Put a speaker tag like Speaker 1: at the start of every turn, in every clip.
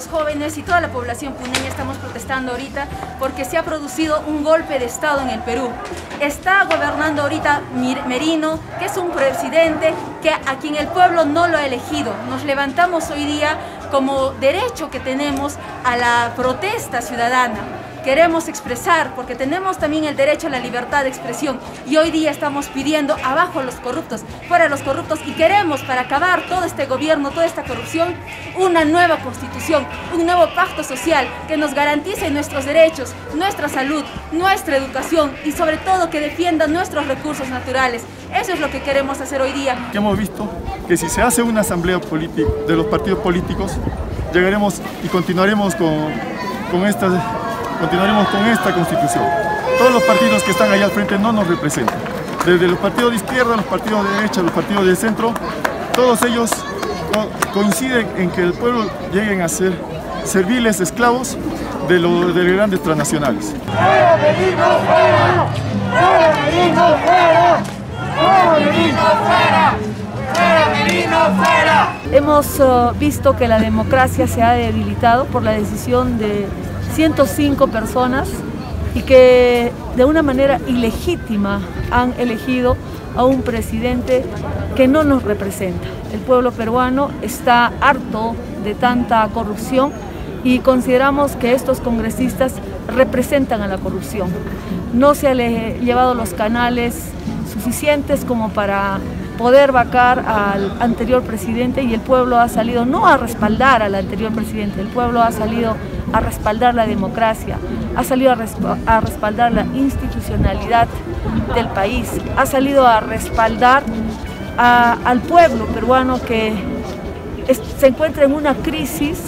Speaker 1: jóvenes y toda la población puneña estamos protestando ahorita porque se ha producido un golpe de Estado en el Perú. Está gobernando ahorita Merino, que es un presidente a quien el pueblo no lo ha elegido. Nos levantamos hoy día como derecho que tenemos a la protesta ciudadana. Queremos expresar, porque tenemos también el derecho a la libertad de expresión, y hoy día estamos pidiendo abajo los corruptos, fuera los corruptos, y queremos, para acabar todo este gobierno, toda esta corrupción, una nueva constitución, un nuevo pacto social que nos garantice nuestros derechos, nuestra salud, nuestra educación y sobre todo que defienda nuestros recursos naturales. Eso es lo que queremos hacer hoy día.
Speaker 2: Hemos visto que si se hace una asamblea política de los partidos políticos, llegaremos y continuaremos con esta constitución. Todos los partidos que están allá al frente no nos representan. Desde los partidos de izquierda, los partidos de derecha, los partidos de centro, todos ellos coinciden en que el pueblo lleguen a ser serviles esclavos de grandes transnacionales.
Speaker 3: ¡Fuera Merino, fuera! ¡Fuera Merino, fuera! ¡Fuera Merino, fuera! ¡Fuera Merino, fuera!
Speaker 4: Hemos visto que la democracia se ha debilitado por la decisión de 105 personas y que de una manera ilegítima han elegido a un presidente que no nos representa. El pueblo peruano está harto de tanta corrupción y consideramos que estos congresistas representan a la corrupción. No se han llevado los canales suficientes como para poder vacar al anterior presidente, y el pueblo ha salido no a respaldar al anterior presidente, el pueblo ha salido a respaldar la democracia, ha salido a respaldar la institucionalidad del país, ha salido a respaldar al pueblo peruano que se encuentra en una crisis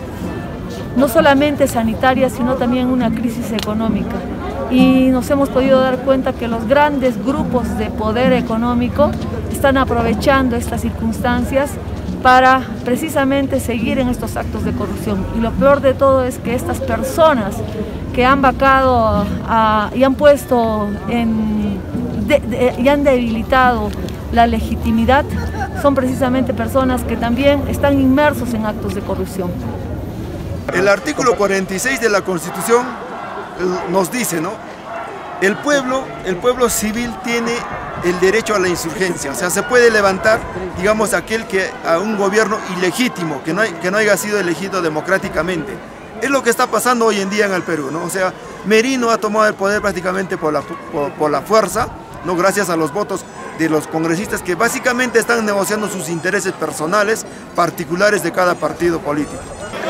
Speaker 4: no solamente sanitaria, sino también una crisis económica. Y nos hemos podido dar cuenta que los grandes grupos de poder económico están aprovechando estas circunstancias para precisamente seguir en estos actos de corrupción. Y lo peor de todo es que estas personas que han vacado y han puesto y han debilitado la legitimidad son precisamente personas que también están inmersos en actos de corrupción.
Speaker 5: El artículo 46 de la Constitución nos dice, ¿no? El pueblo civil tiene el derecho a la insurgencia, o sea, se puede levantar, digamos, a un gobierno ilegítimo, que no haya sido elegido democráticamente. Es lo que está pasando hoy en día en el Perú, ¿no? O sea, Merino ha tomado el poder prácticamente por la fuerza, ¿no? Gracias a los votos de los congresistas que básicamente están negociando sus intereses personales, particulares de cada partido político.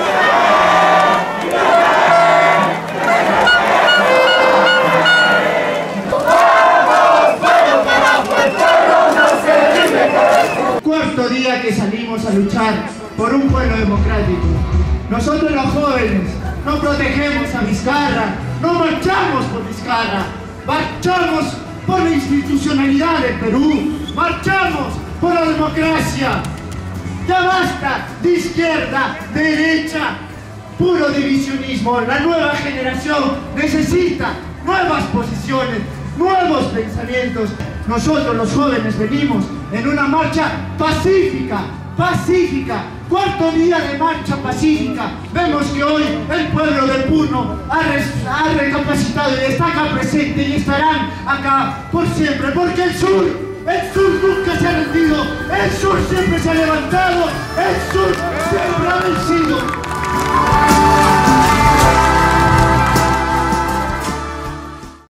Speaker 6: Cuarto día que salimos a luchar por un pueblo democrático. Nosotros los jóvenes no protegemos a Vizcarra, no marchamos por Vizcarra, marchamos por la institucionalidad del Perú, marchamos por la democracia. Ya basta de izquierda, de derecha, puro divisionismo. La nueva generación necesita nuevas posiciones, nuevos pensamientos. Nosotros los jóvenes venimos en una marcha pacífica, cuarto día de marcha pacífica. Vemos que hoy el pueblo de Puno ha recapacitado y está acá presente y estarán acá por siempre, porque el sur nunca se ha rendido, el sur siempre se ha levantado, el sur siempre ha vencido.